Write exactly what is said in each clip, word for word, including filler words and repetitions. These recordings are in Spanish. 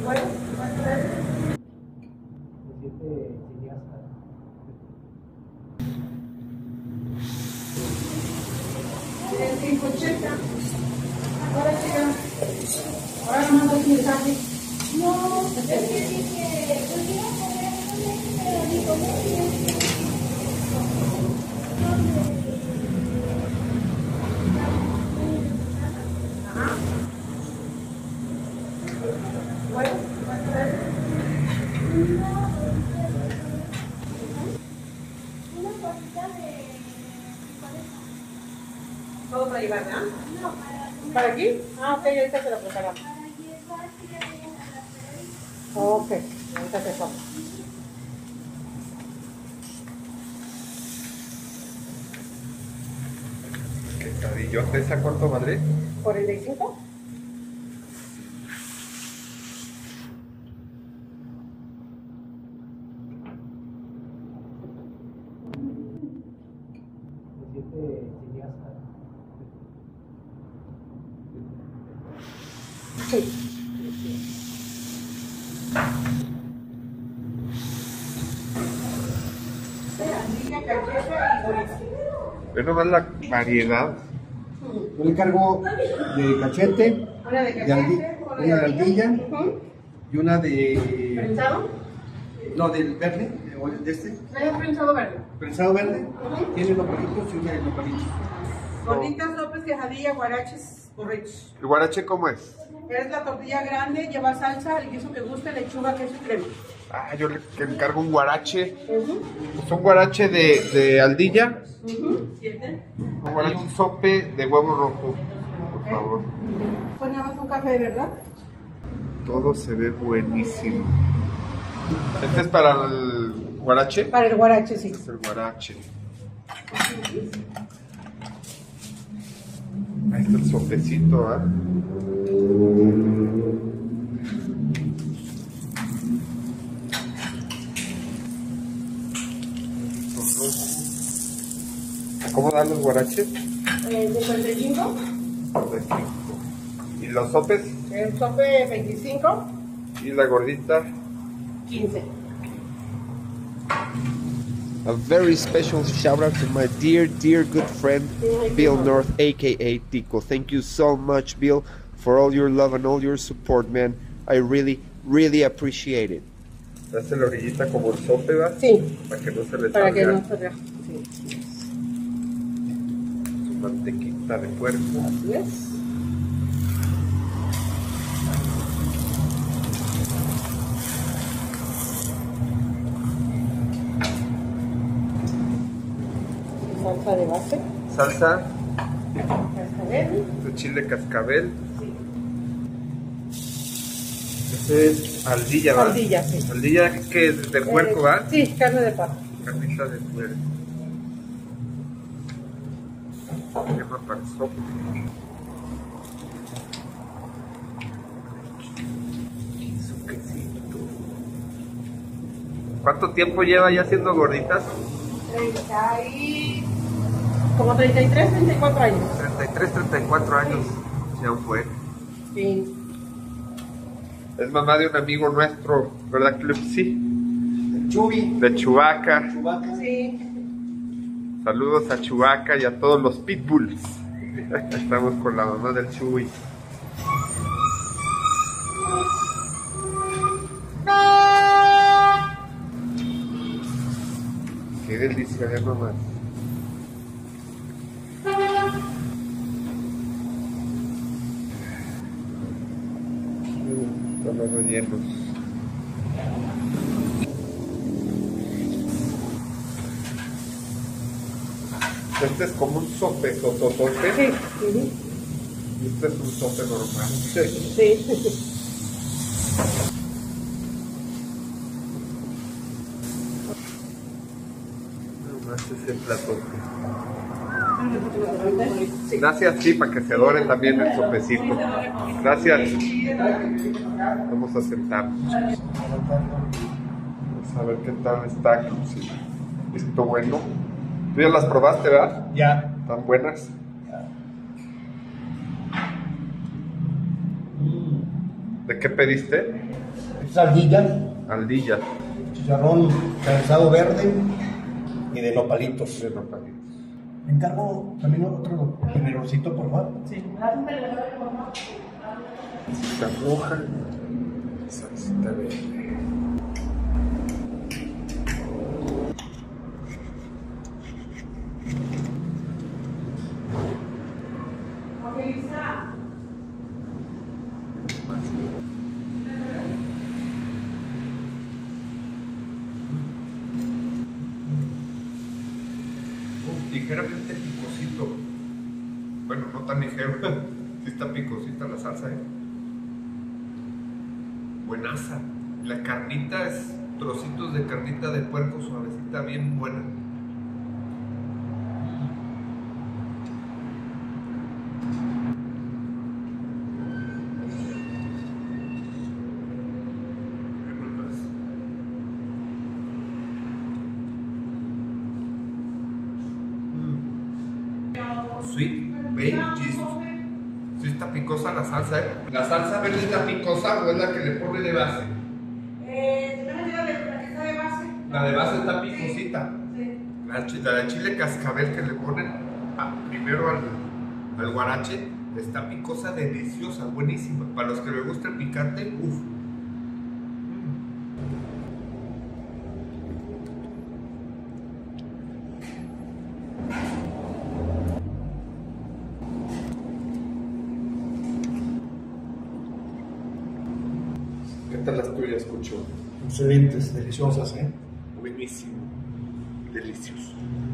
cinco ochenta. Ahora chica. Ahora no mando un mensaje. No, es que dije, yo quiero comer, pero ni comer. Ajá. Bueno, una cosita de todo para llevar, ¿no? No, para ¿para aquí? Ah, ok, ahorita se lo preparamos. Ok, ahorita se toma. ¿Quesadillote esa cuánto madre? ¿cuarenta y cinco? Sí. Ve nomás la variedad. Yo le cargo de cachete, Una de de aldi- cachete, una de ardilla uh-huh. y una de... ¿Prensado? No, del verde, de, de este. ¿Es prensado verde? Prensado verde, Uh-huh. tiene nopalitos y una de nopalitos. Gorditas, sopes, quesadilla, guaraches, burritos. ¿El guarache cómo es? Es la tortilla grande, lleva salsa, el guiso que guste, lechuga, queso y crema. Ah, yo le encargo un guarache. Uh-huh. Es un guarache de, de aldilla. Uh-huh. ¿Siete? Un guarache, un sope de huevo rojo, por favor. Pues nada más un café, ¿verdad? Todo se ve buenísimo. ¿Este es para el guarache? Para el guarache, sí. Este es el guarache. Ahí está el sopecito, ¿ah? ¿Cómo dan los guaraches? Eh, cincuenta y cinco. ¿Y los sopes? El sope veinticinco. ¿Y la gordita? quince. A very special shout out to my dear, dear good friend Bill North, aka Tico. Thank you so much, Bill, for all your love and all your support, man. I really, really appreciate it. ¿Hace la orillita como el sope, va? Sí. Para que no se le Para salga. que no se vea. Sí. Su mantequita de puerco. Así es. Salsa de base. Salsa Cascabel. de chile cascabel. Sí. Ese es aldilla, ¿va? Aldilla, sí. Aldilla que es de puerco, ¿va? Eh, sí, carne de pato. Carnita de puerco. Crema para el sope. Y su quesito. ¿Cuánto tiempo lleva ya haciendo gorditas? treinta y... como treinta y tres, treinta y cuatro años. treinta y tres, treinta y cuatro años. Ya fue. Sí. Es mamá de un amigo nuestro, ¿verdad, Clepsy? Chubi. De Chewbacca. Chubaca. Sí. Saludos a Chewbacca y a todos los pitbulls. Estamos con la mamá del Chewy. Qué delicia, ¿eh, mamá? Están los rellenos. Este es como un sope, sototote. Sí. Uh-huh. Y este es un sope normal. Sí. Sí. Nomás ese platote. Sí. Gracias, sí, para que se dore también el sopecito. Gracias. Vamos a sentarnos. Vamos a ver qué tal está. Sí. Esto bueno. Tú ya las probaste, ¿verdad? Ya. ¿Están buenas? ¿De qué pediste? Sardilla, Aldillas. chicharrón trenzado verde y de nopalitos. De nopalitos. Me encargo también otro generosito, por favor. Sí, me das un tenedor, por favor. Salsita roja, salsita verde. Ok, Lisa. Ligeramente picosito. Bueno, no tan ligero. Sí está picosita la salsa, ¿eh? Buenaza. La carnita es trocitos de carnita de puerco suavecita, bien buena. Sweet baby Jesus. Sí está picosa la salsa, ¿eh? ¿La salsa verde está picosa o es la que le pone de base? Eh, ¿tenemos la de la que está de base? La de base está picosita. Sí. La, chi- la de chile cascabel que le ponen a- primero al, al guarache está picosa, deliciosa, buenísima. Para los que les gusta el picante, uff. ¿Qué tal las tuyas, Cucho? Excelentes, deliciosas, ¿eh? Buenísimo. Delicioso.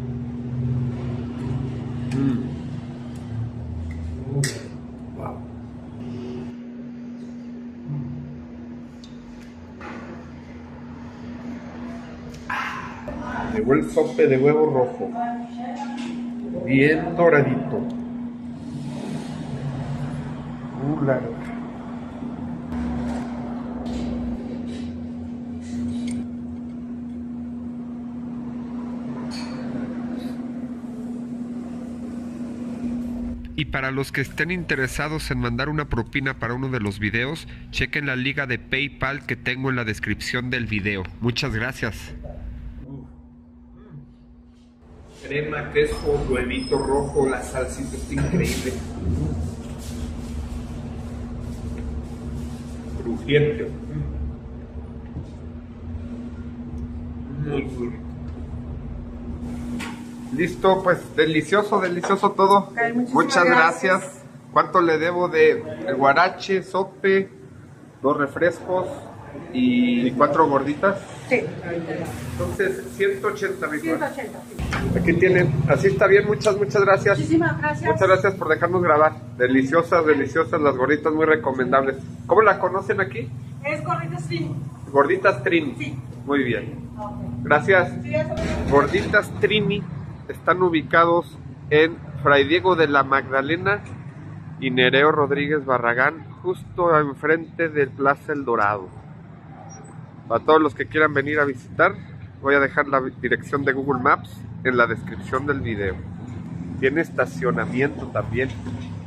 Wow. Llegó el sope de huevo rojo. Bien doradito. Uh, la- Y para los que estén interesados en mandar una propina para uno de los videos, chequen la liga de PayPal que tengo en la descripción del video. Muchas gracias. Crema, queso, huevito rojo, la salsita está increíble. Crujiente. Muy duro. Listo, pues delicioso, delicioso todo. Ok, muchísimas Muchas gracias. gracias. ¿Cuánto le debo de el guarache, sope, dos refrescos y cuatro gorditas? Sí. Entonces, ciento ochenta, mi ciento cuarto. ochenta, sí. Aquí tienen, así está bien, muchas, muchas gracias. Muchísimas gracias. Muchas gracias por dejarnos grabar. Deliciosas, deliciosas, las gorditas muy recomendables. ¿Cómo la conocen aquí? Es Gorditas Trini. Gorditas Trini. Sí. Muy bien. Ok. Gracias. Sí, eso es. Gorditas Trini están ubicados en Fray Diego de la Magdalena y Nereo Rodríguez Barragán, justo enfrente del Plaza El Dorado. Para todos los que quieran venir a visitar, voy a dejar la dirección de Google Maps en la descripción del video. Tiene estacionamiento también.